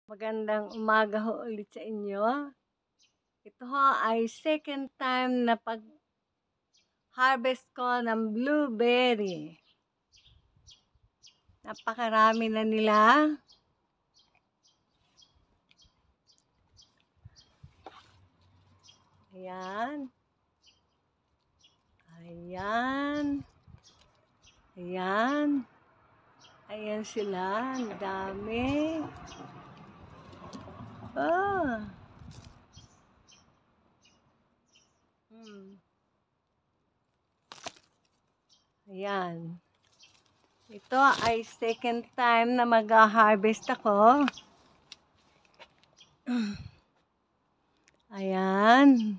Magandang umaga ho ulit sa inyo. Ito ho ay second time na pag-harvest ko ng blueberry. Napakarami na nila. Ayan. Ayan. Ayan. Ayan sila. Ang dami. Oh. Ayan. Ito ay second time na mag-harvest ako. Ayan.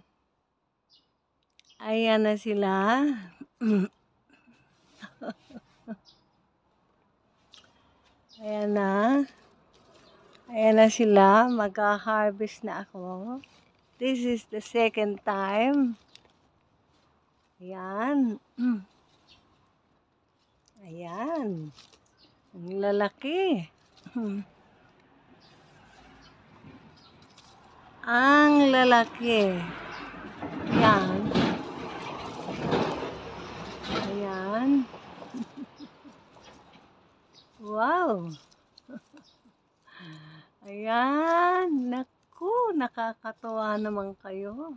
Ayan na sila. Ayan na. Ayan na sila. Mag-harvest na ako. This is the second time. Ayan. Ayan. Ang lalaki. Ang lalaki. Ayan. Ayan. Wow. Ayan. Naku, nakakatuwa naman kayo.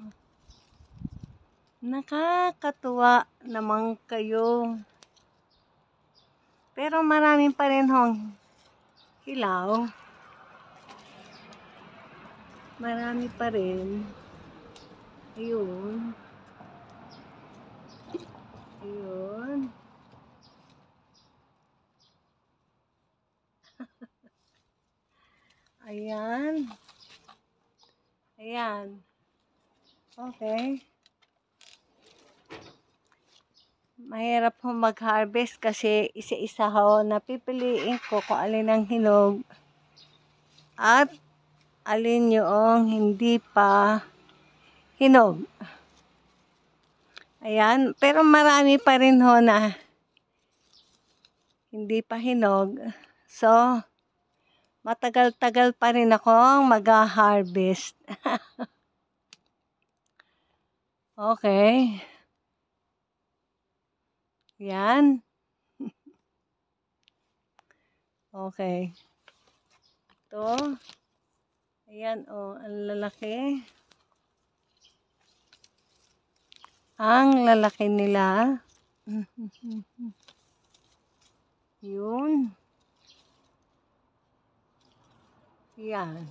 Nakakatuwa naman kayo. Pero maraming pa rin hong hilaw. Marami pa rin. Ayun. Ayun. Ayan. Ayan. Okay. Mahirap ho mag-harvest kasi isa-isa ho napipiliin ko kung alin ang hinog at alin yung hindi pa hinog. Ayan, pero marami pa rin ho na hindi pa hinog. So, matagal-tagal pa rin akong mag-harvest. Okay. Yan. Okay. Ito. Ayan, oh, ang lalaki. Ang lalaki nila. Yun. Yan.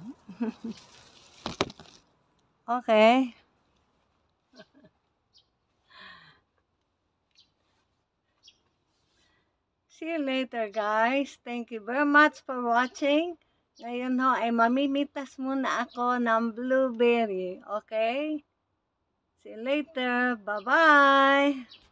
Okay. See you later, guys. Thank you very much for watching. Ngayon ho ay mamimitas muna ako ng blueberry. Okay? See you later. Bye-bye.